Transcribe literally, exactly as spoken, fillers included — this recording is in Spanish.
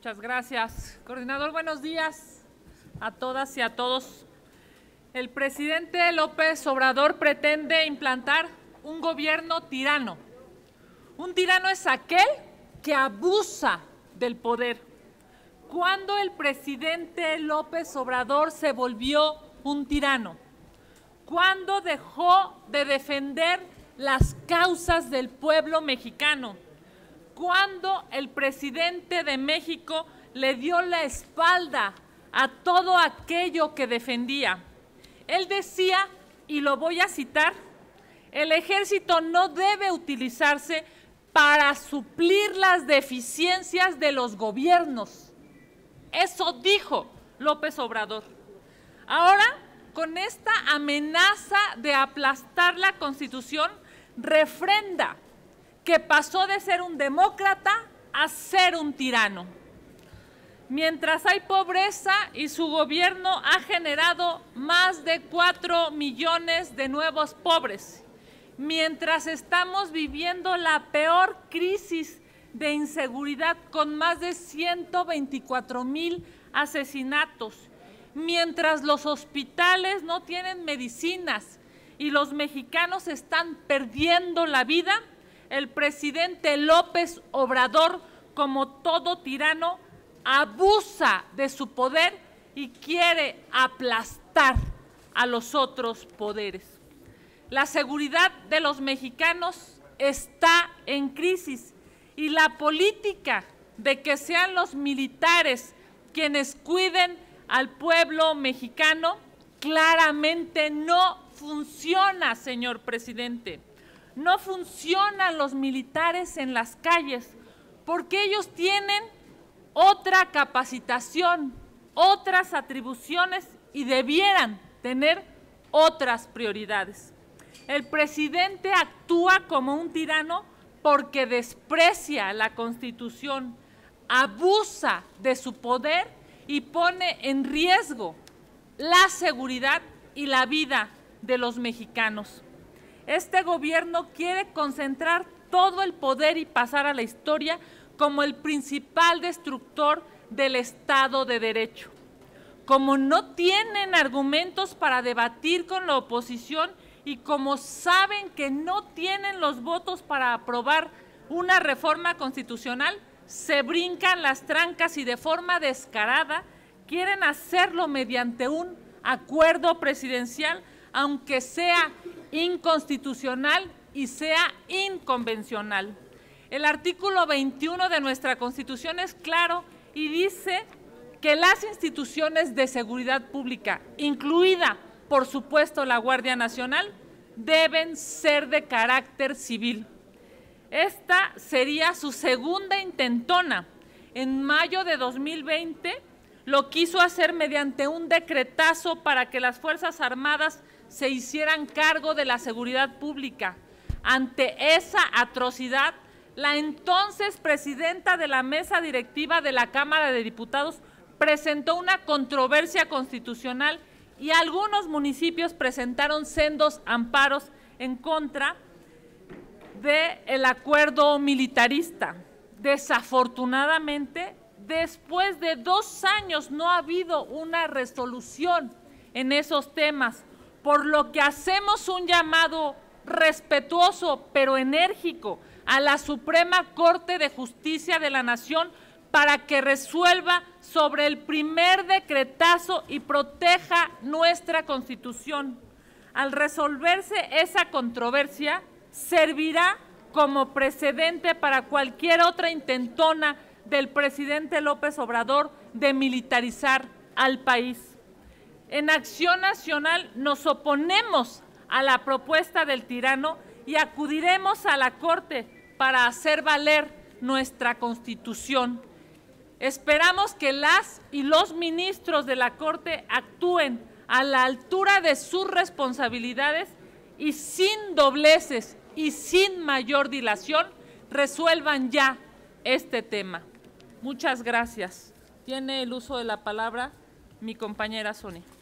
Muchas gracias. Coordinador, buenos días a todas y a todos. El presidente López Obrador pretende implantar un gobierno tirano. Un tirano es aquel que abusa del poder. ¿Cuándo el presidente López Obrador se volvió un tirano? ¿Cuándo dejó de defender las causas del pueblo mexicano? ¿Cuándo el presidente de México le dio la espalda a todo aquello que defendía? Él decía, y lo voy a citar, el ejército no debe utilizarse para suplir las deficiencias de los gobiernos. Eso dijo López Obrador. Ahora, con esta amenaza de aplastar la Constitución, refrenda que pasó de ser un demócrata a ser un tirano. Mientras hay pobreza y su gobierno ha generado más de cuatro millones de nuevos pobres, mientras estamos viviendo la peor crisis de inseguridad con más de ciento veinticuatro mil asesinatos, mientras los hospitales no tienen medicinas y los mexicanos están perdiendo la vida, el presidente López Obrador, como todo tirano, abusa de su poder y quiere aplastar a los otros poderes. La seguridad de los mexicanos está en crisis y la política de que sean los militares quienes cuiden al pueblo mexicano claramente no funciona, señor presidente. No funcionan los militares en las calles porque ellos tienen otra capacitación, otras atribuciones y debieran tener otras prioridades. El presidente actúa como un tirano porque desprecia la Constitución, abusa de su poder y pone en riesgo la seguridad y la vida de los mexicanos. Este gobierno quiere concentrar todo el poder y pasar a la historia como el principal destructor del Estado de Derecho. Como no tienen argumentos para debatir con la oposición y como saben que no tienen los votos para aprobar una reforma constitucional, se brincan las trancas y de forma descarada quieren hacerlo mediante un acuerdo presidencial, aunque sea inconstitucional y sea inconvencional. El artículo veintiuno de nuestra Constitución es claro y dice que las instituciones de seguridad pública, incluida, por supuesto, la Guardia Nacional, deben ser de carácter civil. Esta sería su segunda intentona. En mayo de dos mil veinte lo quiso hacer mediante un decretazo para que las Fuerzas Armadas se hicieran cargo de la seguridad pública. Ante esa atrocidad, la entonces presidenta de la mesa directiva de la Cámara de Diputados presentó una controversia constitucional y algunos municipios presentaron sendos amparos en contra del acuerdo militarista. Desafortunadamente, después de dos años no ha habido una resolución en esos temas, por lo que hacemos un llamado respetuoso pero enérgico a la Suprema Corte de Justicia de la Nación para que resuelva sobre el primer decretazo y proteja nuestra Constitución. Al resolverse esa controversia, servirá como precedente para cualquier otra intentona del presidente López Obrador de militarizar al país. En Acción Nacional nos oponemos a la propuesta del tirano y acudiremos a la Corte para hacer valer nuestra Constitución. Esperamos que las y los ministros de la Corte actúen a la altura de sus responsabilidades y sin dobleces y sin mayor dilación resuelvan ya este tema. Muchas gracias. Tiene el uso de la palabra mi compañera Sonia.